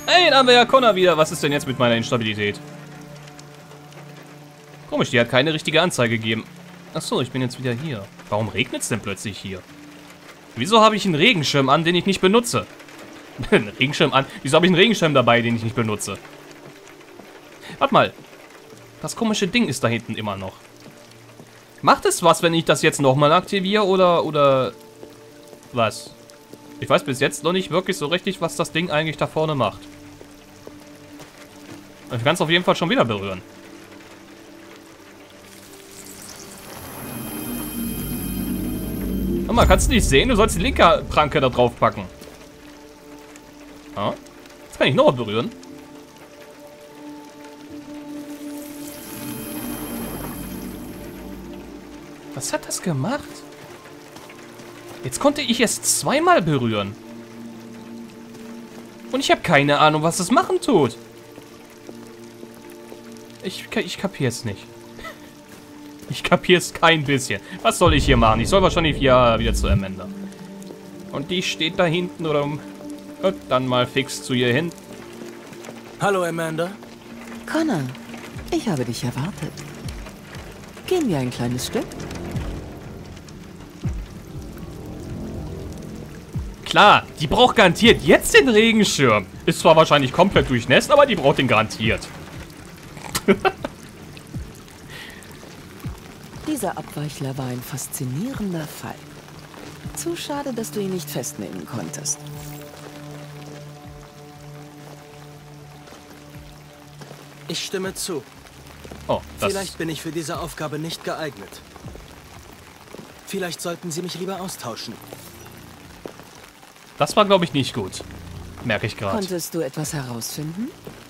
Hey, da haben wir ja Connor wieder. Was ist denn jetzt mit meiner Instabilität? Komisch, die hat keine richtige Anzeige gegeben. Achso, ich bin jetzt wieder hier. Warum regnet es denn plötzlich hier? Wieso habe ich einen Regenschirm an, den ich nicht benutze? Einen Regenschirm an? Wieso habe ich einen Regenschirm dabei, den ich nicht benutze? Warte mal. Das komische Ding ist da hinten immer noch. Macht es was, wenn ich das jetzt nochmal aktiviere oder was? Ich weiß bis jetzt noch nicht wirklich so richtig, was das Ding eigentlich da vorne macht. Ich kann es auf jeden Fall schon wieder berühren. Guck mal, kannst du nicht sehen? Du sollst die linke Pranke da drauf packen. Ja. Jetzt kann ich noch mal berühren. Was hat das gemacht? Jetzt konnte ich es zweimal berühren. Und ich habe keine Ahnung, was das machen tut. Ich kapiere es nicht. Ich kapiere es kein bisschen. Was soll ich hier machen? Ich soll wahrscheinlich wieder zu Amanda. Und die steht da hinten oder dann mal fix zu ihr hin. Hallo Amanda. Connor, ich habe dich erwartet. Gehen wir ein kleines Stück? Klar, die braucht garantiert jetzt den Regenschirm. Ist zwar wahrscheinlich komplett durchnässt, aber die braucht den garantiert. Dieser Abweichler war ein faszinierender Fall. Zu schade, dass du ihn nicht festnehmen konntest. Ich stimme zu. Oh, Vielleicht bin ich für diese Aufgabe nicht geeignet. Vielleicht sollten Sie mich lieber austauschen. Das war, glaube ich, nicht gut. Merke ich gerade. Konntest du etwas herausfinden?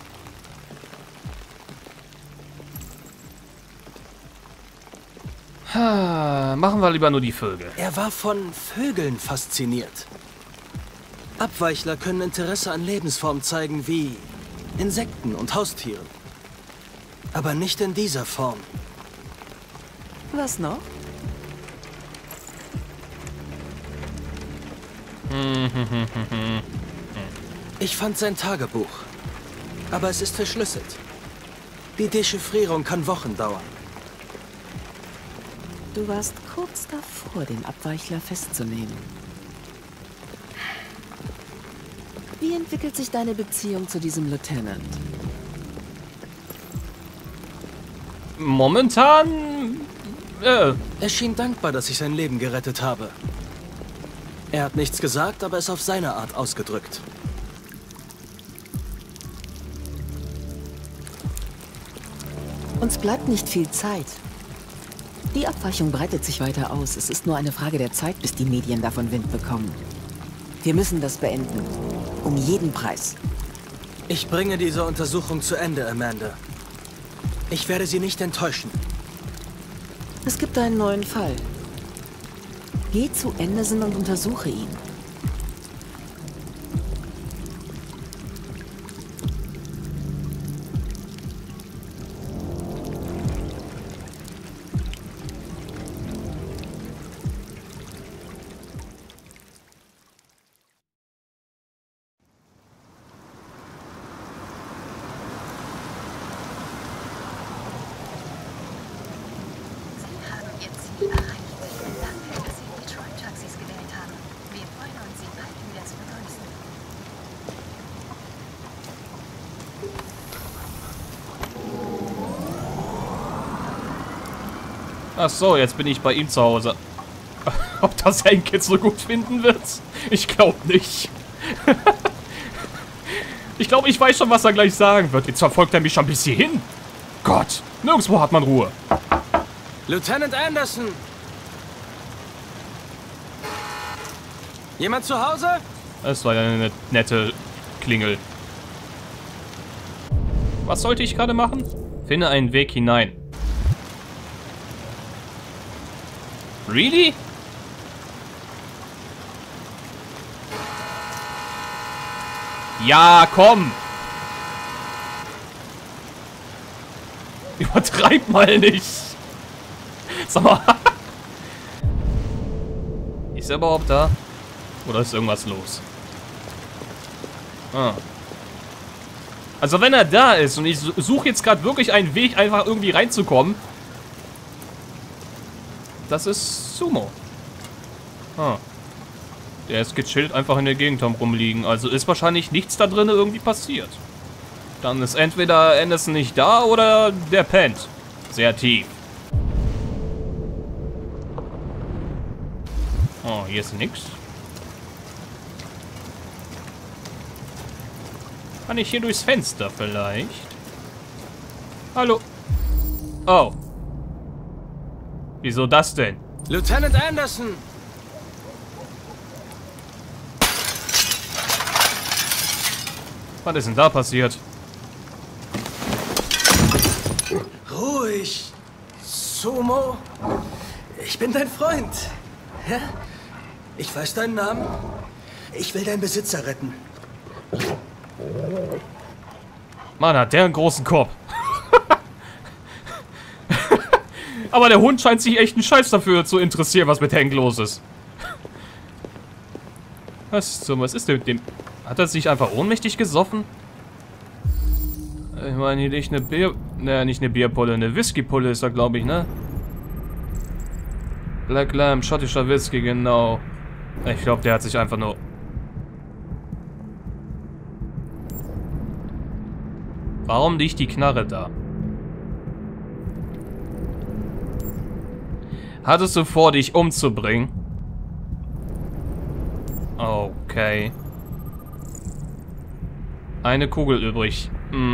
Machen wir lieber nur die Vögel. Er war von Vögeln fasziniert. Abweichler können Interesse an Lebensformen zeigen wie Insekten und Haustieren. Aber nicht in dieser Form. Was noch? Ich fand sein Tagebuch. Aber es ist verschlüsselt. Die Dechiffrierung kann Wochen dauern. Du warst kurz davor, den Abweichler festzunehmen. Wie entwickelt sich deine Beziehung zu diesem Lieutenant? Momentan... Er schien dankbar, dass ich sein Leben gerettet habe. Er hat nichts gesagt, aber es auf seine Art ausgedrückt. Uns bleibt nicht viel Zeit. Die Abweichung breitet sich weiter aus. Es ist nur eine Frage der Zeit, bis die Medien davon Wind bekommen. Wir müssen das beenden. Um jeden Preis. Ich bringe diese Untersuchung zu Ende, Amanda. Ich werde Sie nicht enttäuschen. Es gibt einen neuen Fall. Geh zu Anderson und untersuche ihn. Ach so, jetzt bin ich bei ihm zu Hause. Ob das ein Kind so gut finden wird? Ich glaube nicht. Ich glaube, ich weiß schon, was er gleich sagen wird. Jetzt verfolgt er mich schon bis hierhin. Gott, nirgendwo hat man Ruhe. Lieutenant Anderson! Jemand zu Hause? Das war ja eine nette Klingel. Was sollte ich gerade machen? Finde einen Weg hinein. Really? Ja, komm! Übertreib mal nicht! Sag mal. Ist er überhaupt da? Oder ist irgendwas los? Ah. Also wenn er da ist und ich suche jetzt gerade wirklich einen Weg, einfach irgendwie reinzukommen. Das ist Sumo. Ah. Der ist gechillt einfach in der Gegend rumliegen. Also ist wahrscheinlich nichts da drin irgendwie passiert. Dann ist entweder Anderson nicht da oder der pennt. Sehr tief. Oh, hier ist nix. Kann ich hier durchs Fenster vielleicht? Hallo? Oh. Wieso das denn? Lieutenant Anderson! Was ist denn da passiert? Ruhig. Sumo, ich bin dein Freund. Ja? Ich weiß deinen Namen. Ich will deinen Besitzer retten. Mann, hat der einen großen Korb. Aber der Hund scheint sich echt einen Scheiß dafür zu interessieren, was mit Hank los ist. Was ist denn mit dem... Hat er sich einfach ohnmächtig gesoffen? Ich meine, hier liegt eine Bier... Naja, nicht eine Bierpulle, eine Whiskypulle ist da, glaube ich, ne? Black Lamb, schottischer Whisky, genau. Ich glaube, der hat sich einfach nur... Warum liegt die Knarre da? Hattest du vor, dich umzubringen? Okay. Eine Kugel übrig.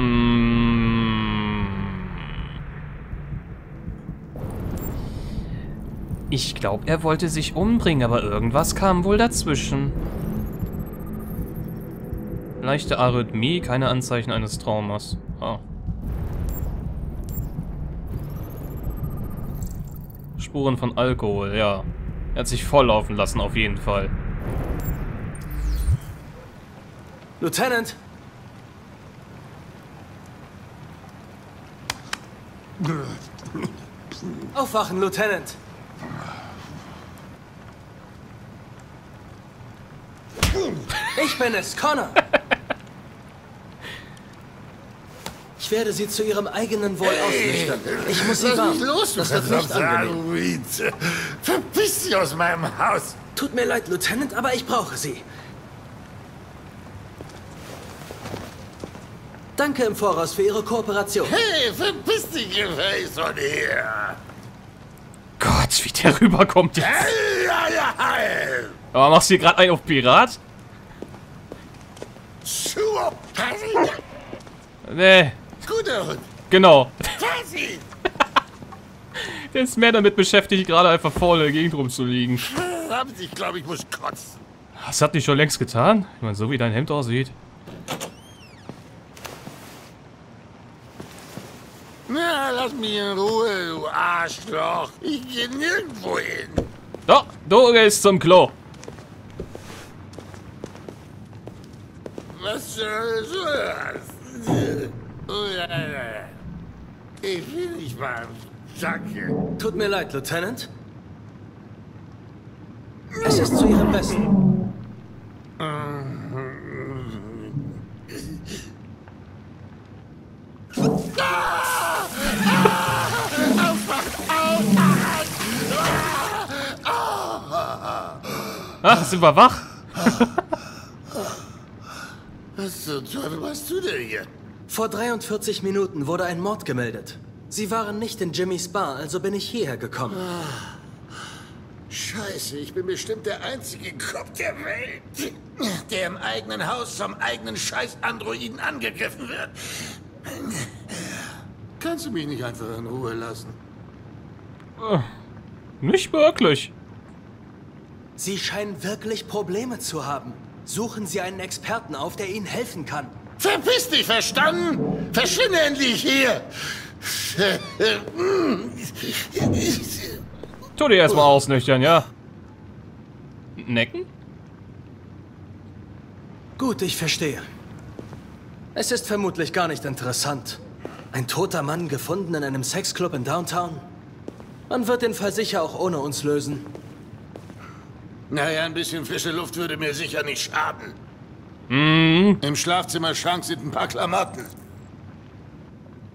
Ich glaube, er wollte sich umbringen, aber irgendwas kam wohl dazwischen. Leichte Arrhythmie, keine Anzeichen eines Traumas. Oh. Spuren von Alkohol, ja. Er hat sich volllaufen lassen, auf jeden Fall. Lieutenant! Aufwachen, Lieutenant! Ich bin es, Connor! Ich werde Sie zu Ihrem eigenen Wohl ausnüchtern. Ich muss Sie warnen. Los, das wird nicht angenehm. Verpiss dich aus meinem Haus! Tut mir leid, Lieutenant, aber ich brauche Sie. Danke im Voraus für Ihre Kooperation. Hey, verpiss dich, Gefäß von hier! Gott, wie der rüberkommt jetzt. Hey. Aber machst du hier gerade einen auf Pirat? Nee. Guter Hund. Genau. Tassi. Der ist mehr damit beschäftigt, gerade einfach vor der Gegend rumzuliegen. Ich glaube, ich muss kotzen. Das hat die schon längst getan. Ich meine, so wie dein Hemd aussieht. Na, lass mich in Ruhe, du Arschloch. Ich gehe nirgendwo hin. Doch, du gehst zum Klo. Was soll das? Ich will nicht mal. Danke. Tut mir leid, Lieutenant. Es ist zu Ihrem Besten. Ach, sind wir wach? Was zum Teufel machst du denn hier? Vor 43 Minuten wurde ein Mord gemeldet. Sie waren nicht in Jimmys Bar, also bin ich hierher gekommen. Scheiße, ich bin bestimmt der einzige Kopf der Welt, der im eigenen Haus vom eigenen Scheiß-Androiden angegriffen wird. Kannst du mich nicht einfach in Ruhe lassen? Nicht wirklich. Sie scheinen wirklich Probleme zu haben. Suchen Sie einen Experten auf, der Ihnen helfen kann. Verpiss dich, verstanden? Verschwinde endlich hier! Tu dir erstmal ausnüchtern, ja? Necken? Gut, ich verstehe. Es ist vermutlich gar nicht interessant. Ein toter Mann gefunden in einem Sexclub in Downtown? Man wird den Fall sicher auch ohne uns lösen. Naja, ein bisschen frische Luft würde mir sicher nicht schaden. Mhm. Im Schlafzimmerschrank sind ein paar Klamotten.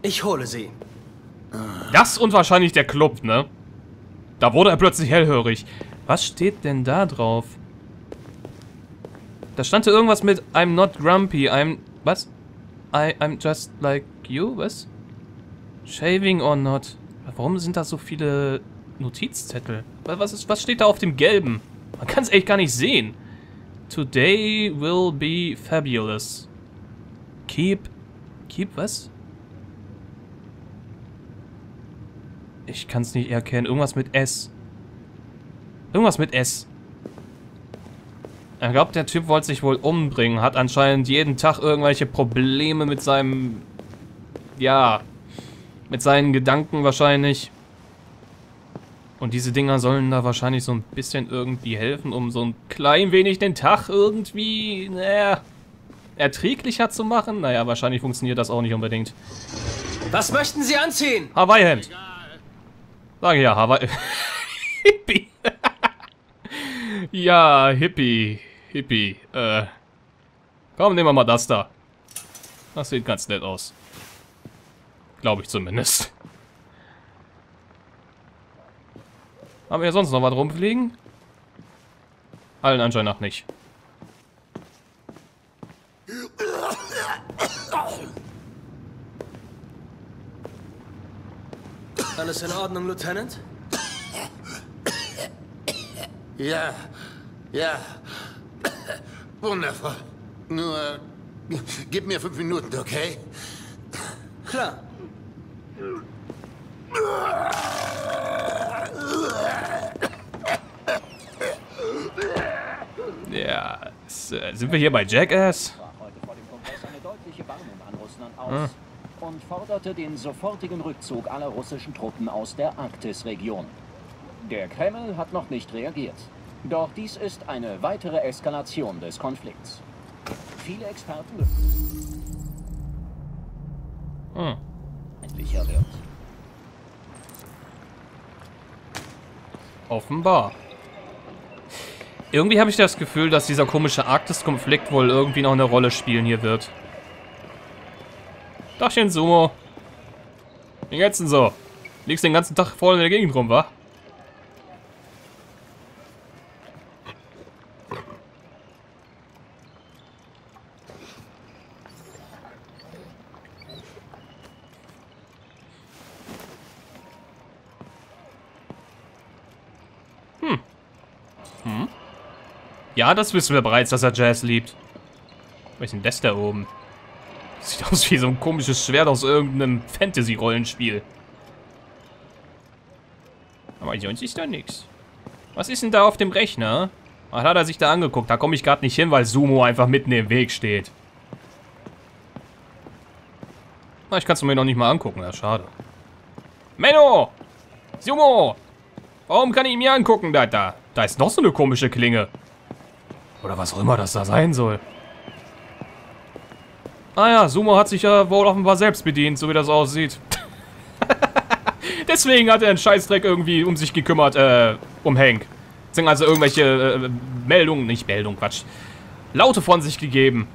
Ich hole sie. Das und wahrscheinlich der Club, ne? Da wurde er plötzlich hellhörig. Was steht denn da drauf? Da stand irgendwas mit I'm not grumpy, was? I'm just like you, was? Shaving or not? Warum sind da so viele Notizzettel? Was steht da auf dem gelben? Man kann es echt gar nicht sehen. Today will be fabulous. Keep was? Ich kann es nicht erkennen. Irgendwas mit S. Irgendwas mit S. Ich glaube, der Typ wollte sich wohl umbringen. Hat anscheinend jeden Tag irgendwelche Probleme mit seinem... Ja... Mit seinen Gedanken wahrscheinlich. Und diese Dinger sollen da wahrscheinlich so ein bisschen irgendwie helfen, um so ein klein wenig den Tag irgendwie... Naja... erträglicher zu machen. Naja, wahrscheinlich funktioniert das auch nicht unbedingt. Was möchten Sie anziehen? Hawaii-Hemd. Sag ja, Hawaii... Hippie. Ja, Hippie. Komm, nehmen wir mal das da. Das sieht ganz nett aus. Glaube ich zumindest. Haben wir sonst noch was rumfliegen? Allen Anschein nach nicht. Alles in Ordnung, Lieutenant? Ja. Wundervoll. Nur, gib mir 5 Minuten, okay? Klar. Ja, sind wir hier bei Jackass? Heute vor dem Kongress eine deutliche Warnung an Russland aus und forderte den sofortigen Rückzug aller russischen Truppen aus der Arktisregion. Der Kreml hat noch nicht reagiert. Doch dies ist eine weitere Eskalation des Konflikts. Viele Experten endlicher wird. Offenbar. Irgendwie habe ich das Gefühl, dass dieser komische Arktis-Konflikt wohl irgendwie noch eine Rolle spielen hier wird. Dachchen Sumo. Wie geht's denn so? Liegst den ganzen Tag voll in der Gegend rum, wa? Ja, das wissen wir bereits, dass er Jazz liebt. Was ist denn das da oben? Sieht aus wie so ein komisches Schwert aus irgendeinem Fantasy-Rollenspiel. Aber sonst ist da nichts. Was ist denn da auf dem Rechner? Was hat er sich da angeguckt? Da komme ich gerade nicht hin, weil Sumo einfach mitten im Weg steht. Na, ich kann es mir noch nicht mal angucken. Ja, schade. Menno! Sumo! Warum kann ich mir angucken, da? Da ist noch so eine komische Klinge. Oder was auch immer das da sein soll. Ah ja, Sumo hat sich ja wohl offenbar selbst bedient, so wie das aussieht. Deswegen hat er einen Scheißdreck irgendwie um sich gekümmert, um Hank. Sind also irgendwelche Quatsch. Laute von sich gegeben.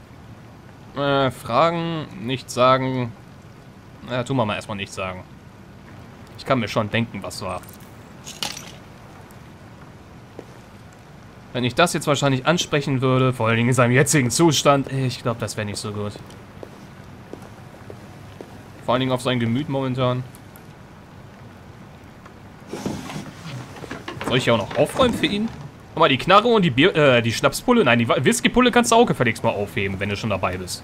Fragen, nichts sagen. Tun wir mal erstmal nichts sagen. Ich kann mir schon denken, was war. Wenn ich das jetzt wahrscheinlich ansprechen würde, vor allen Dingen in seinem jetzigen Zustand, ich glaube, das wäre nicht so gut. Vor allen Dingen auf sein Gemüt momentan. Soll ich ja auch noch aufräumen für ihn? Guck mal, die Knarre und die Schnapspulle, nein, die Whiskypulle kannst du auch gefälligst mal aufheben, wenn du schon dabei bist.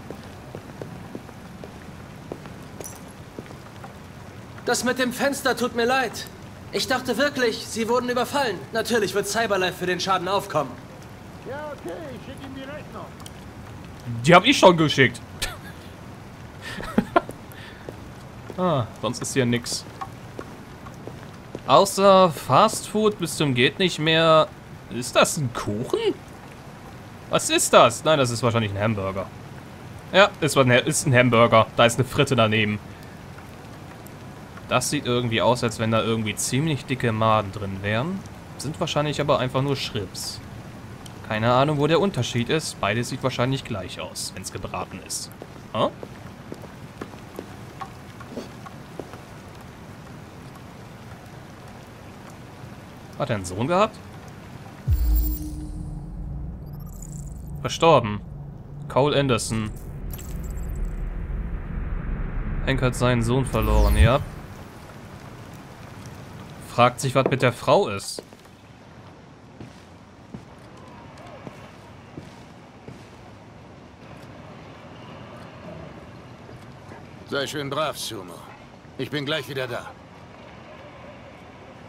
Das mit dem Fenster tut mir leid. Ich dachte wirklich, Sie wurden überfallen. Natürlich wird Cyberlife für den Schaden aufkommen. Ja, okay, ich schicke ihm die Rechnung. Die habe ich schon geschickt. Sonst ist hier nix. Außer Fastfood bis zum geht nicht mehr. Ist das ein Kuchen? Was ist das? Nein, das ist wahrscheinlich ein Hamburger. Ja, ist ein Hamburger. Da ist eine Fritte daneben. Das sieht irgendwie aus, als wenn da irgendwie ziemlich dicke Maden drin wären. Sind wahrscheinlich aber einfach nur Schrips. Keine Ahnung, wo der Unterschied ist. Beides sieht wahrscheinlich gleich aus, wenn es gebraten ist. Huh? Hat er einen Sohn gehabt? Verstorben. Cole Anderson. Hank hat seinen Sohn verloren, ja. Fragt sich, was mit der Frau ist. Sei schön brav, Sumo. Ich bin gleich wieder da.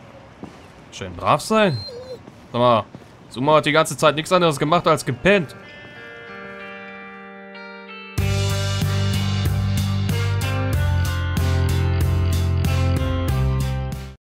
Schön brav sein. Sag mal, Sumo hat die ganze Zeit nichts anderes gemacht als gepennt.